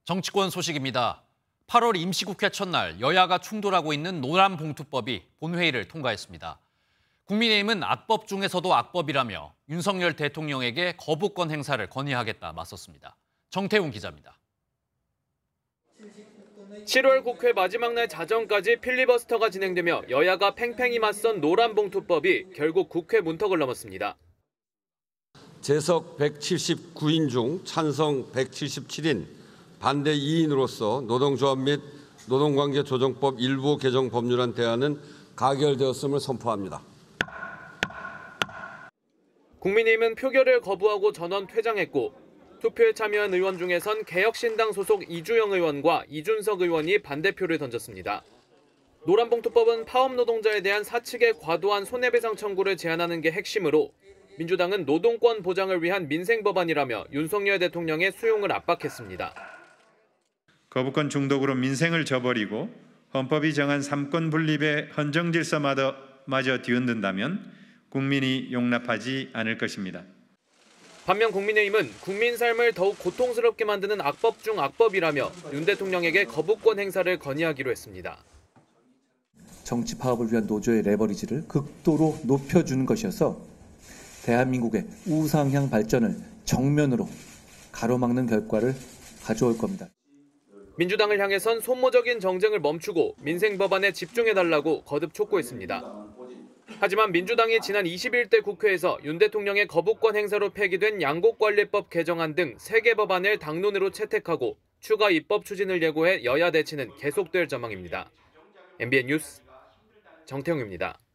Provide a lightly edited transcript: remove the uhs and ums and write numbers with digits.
정치권 소식입니다. 8월 임시국회 첫날 여야가 충돌하고 있는 노란봉투법이 본회의를 통과했습니다. 국민의힘은 악법 중에서도 악법이라며 윤석열 대통령에게 거부권 행사를 건의하겠다 맞섰습니다. 정태훈 기자입니다. 7월 국회 마지막 날 자정까지 필리버스터가 진행되며 여야가 팽팽히 맞선 노란봉투법이 결국 국회 문턱을 넘었습니다. 재석 179인 중 찬성 177인, 반대 2인으로서 노동조합 및 노동관계조정법 일부 개정 법률안 대안은 가결되었음을 선포합니다. 국민의힘은 표결을 거부하고 전원 퇴장했고 투표에 참여한 의원 중에선 개혁신당 소속 이주영 의원과 이준석 의원이 반대표를 던졌습니다. 노란봉투법은 파업 노동자에 대한 사측의 과도한 손해배상 청구를 제한하는 게 핵심으로 민주당은 노동권 보장을 위한 민생 법안이라며 윤석열 대통령의 수용을 압박했습니다. 거부권 중독으로 민생을 저버리고 헌법이 정한 삼권 분립의 헌정 질서마저 뒤흔든다면 국민이 용납하지 않을 것입니다. 반면 국민의힘은 국민 삶을 더욱 고통스럽게 만드는 악법 중 악법이라며 윤 대통령에게 거부권 행사를 건의하기로 했습니다. 정치 파업을 위한 노조의 레버리지를 극도로 높여주는 것이어서 대한민국의 우상향 발전을 정면으로 가로막는 결과를 가져올 겁니다. 민주당을 향해선 소모적인 정쟁을 멈추고 민생 법안에 집중해달라고 거듭 촉구했습니다. 하지만 민주당이 지난 21대 국회에서 윤 대통령의 거부권 행사로 폐기된 양곡관리법 개정안 등 3개 법안을 당론으로 채택하고 추가 입법 추진을 예고해 여야 대치는 계속될 전망입니다. MBN 뉴스 정태웅입니다.